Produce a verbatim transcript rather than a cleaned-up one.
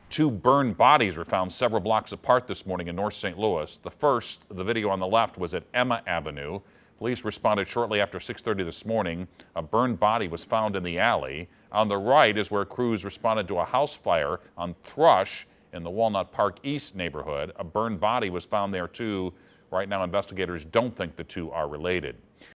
Two burned bodies were found several blocks apart this morning in North Saint Louis. The first, the video on the left, was at Emma Avenue. Police responded shortly after six thirty this morning. A burned body was found in the alley. On the right is where crews responded to a house fire on Thrush in the Walnut Park East neighborhood. A burned body was found there too. Right now, investigators don't think the two are related.